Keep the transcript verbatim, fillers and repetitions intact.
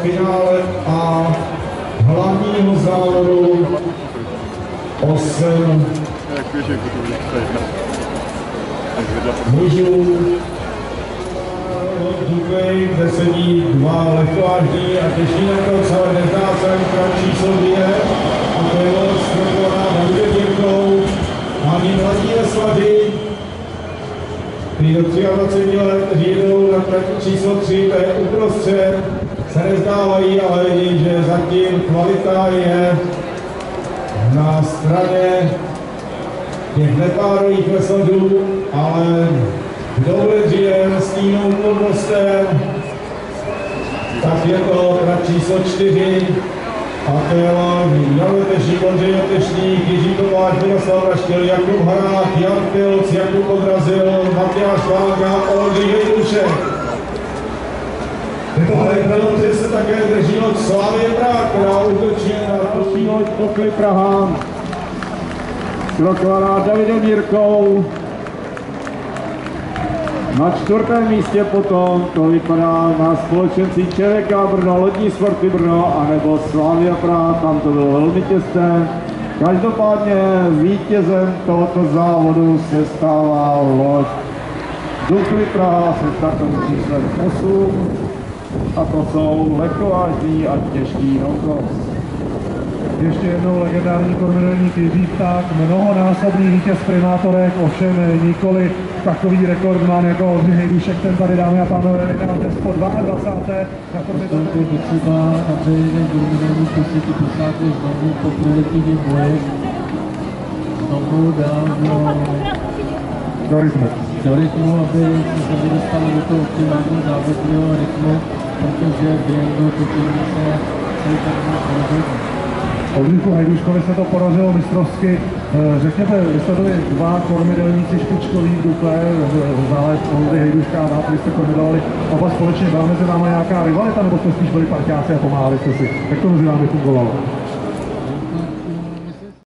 finále a hlavního závodu osm mužů. Dubej, kde sedí dva lehkovážní a těžší na to, ale nezdá se ani krat číslo dvě. A to je Světlana Davidem Jirkou. Ani mladí veslaři, kteří do dvaceti tři let jdou na trati číslo tři, to je uprostřed, se nezdávají, ale vidí, že zatím kvalita je na straně těch nepárových veslařů, ale kdo bude dříve s tím úvodnostem, tak je to trať číslo čtyři. A to je Jan Letešník, Ondřej Letešník, Jiří Tomáš, Miroslav Raštil, Jakub Harák, Jan Pilc, Jakub Odrazil, Matyáš Vága, Oldřich Hejdušek. Ale peloty se také drží loď Slavie Praha, která útočí na další loď Okli Praha. Krokovaná Davidem Jirkou. Na čtvrtém místě potom to vypadá na společenství ČVK Brno, Lodní sporty Brno anebo Slavia Praha, tam to bylo velmi těsné. Každopádně vítězem tohoto závodu se stává loď Dukly Praha se startovým číslem osm a to jsou lehkovážní a těžký no-cross. Ještě jednou legendární kormidelník Jiří Pták, mnohonásobný vítěz primátorek, ovšem nikoli takový rekordman jako Oldřich Hejdušek, ten tady, dámy a pánové, vydal test po dvacáté na kormidelník. To je potřeba, aby jeden kormidelník posvětí posádky znovu po průletění boje znovu dal do rytmu. Do rytmu, aby se dostalo do toho optimálního závodního rytmu, protože během toho točení se celý tak rozhodně. Oldřichu Hejduškovi se to podařilo mistrovsky. Řekněte, vy jste byli dva kormidelníci špičkoví v Dukle, zálet Oldřich Hejduška a vy jste kormidelovali oba společně. Byla mezi námi nějaká rivalita, nebo jste spíš byli parťáci a pomáhali jste si? Jak to mezi námi fungovalo?